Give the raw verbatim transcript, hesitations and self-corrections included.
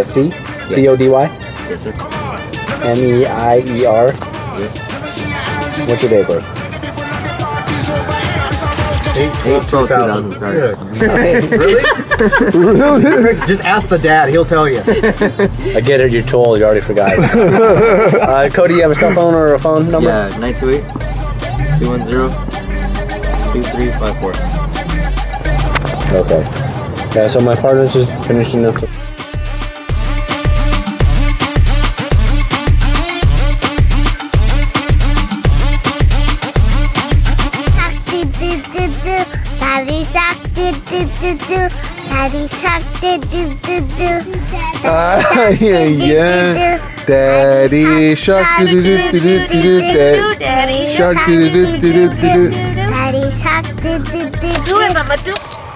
C? C O D Y? Yes, sir. M E I E R? Yes. What's your date of birth? April two thousand, sorry. Really? Really? Just ask the dad, he'll tell you. I get it, you're too old, you already forgot. uh, Cody, you have a cell phone or a phone number? Yeah, nine two eight, two one zero, two three five four. Okay. Yeah, so my partner's just finishing up. Daddy Shark, do do do do. Daddy Shark, do do do do. Ah, yeah, yeah. Daddy Shark, do do do do do do. Daddy Shark, do do do do do do. Daddy Shark, do do do do. Do it, Mama, do.